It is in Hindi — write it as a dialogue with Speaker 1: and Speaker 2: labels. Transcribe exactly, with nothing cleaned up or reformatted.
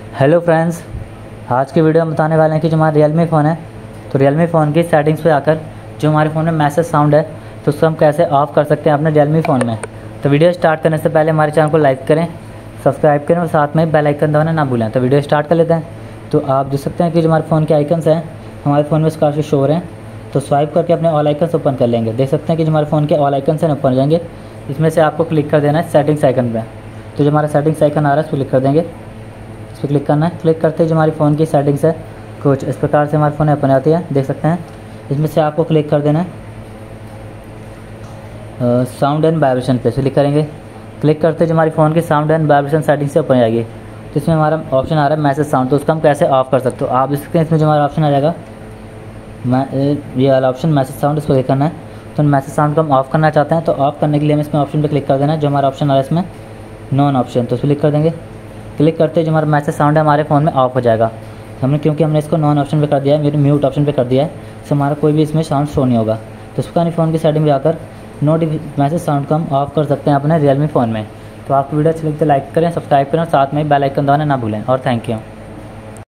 Speaker 1: हेलो फ्रेंड्स, आज की वीडियो में बताने वाले हैं कि जो हमारा रियलमी फ़ोन है तो रियलमी फ़ोन की सेटिंग्स पे आकर जो हमारे फ़ोन में मैसेज साउंड है तो उसको हम कैसे ऑफ़ कर सकते हैं अपने रियलमी फ़ोन में। तो वीडियो स्टार्ट करने से पहले हमारे चैनल को लाइक करें, सब्सक्राइब करें और साथ में बेल आइकन दबाना ना भूलें। तो वीडियो स्टार्ट कर लेते हैं। तो आप देख सकते हैं कि जो हमारे फ़ोन के आइकन्स हैं हमारे फ़ोन में इस काफ़ी शो हो रहे हैं। तो स्वाइप करके अपने ऑल आइकन्स ओपन कर लेंगे। देख सकते हैं कि जो हमारे फ़ोन के ऑल आइकन्स हैं ओपन हो जाएंगे। इसमें से आपको क्लिक कर देना है सेटिंग्स आइकन पे। तो जो हमारा सेटिंग्स आइकन आ रहा है उस पर क्लिक कर देंगे। इस पर क्लिक करना है। क्लिक करते ही जो हमारी फ़ोन की सेटिंग्स है कुछ इस प्रकार से हमारे फ़ोन ओपन आती है, देख सकते हैं। इसमें से आपको क्लिक कर देना है साउंड एंड वाइब्रेशन पे क्लिक करेंगे। क्लिक करते जो हमारी फ़ोन की साउंड एंड वाइब्रेशन सेटिंग से ओपन आ जाएगी। तो इसमें हमारा ऑप्शन आ रहा है मैसेज साउंड, तो उसका हम कैसे ऑफ़ कर सकते हो आप देख सकते हैं। इसमें जो हमारा ऑप्शन आ जाएगा ये वाला ऑप्शन मैसेज साउंड, इसको क्लिक करना है। तो मैसेज साउंड को हम ऑफ़ करना चाहते हैं तो ऑफ़ करने के लिए हमें इसमें ऑप्शन पर क्लिक कर देना है। जो हमारा ऑप्शन आ रहा है इसमें नॉन ऑप्शन, तो उस पर क्लिक कर देंगे। क्लिक करते जो हमारा मैसेज साउंड है हमारे फ़ोन में ऑफ हो जाएगा। हमने क्योंकि हमने इसको नॉन ऑप्शन पे कर दिया है, मेरे म्यूट ऑप्शन पे कर दिया है, तो हमारा कोई भी इसमें साउंड शो नहीं होगा। तो उसका नहीं फ़ोन की सेटिंग में जाकर नोटिफिकेशन मैसेज साउंड को हम ऑफ़ कर सकते हैं अपने रियलमी फ़ोन में। तो आपको वीडियो अच्छी लगी तो लाइक करें, सब्सक्राइब करें और साथ में बेल आइकन दबाना ना भूलें। और थैंक यू।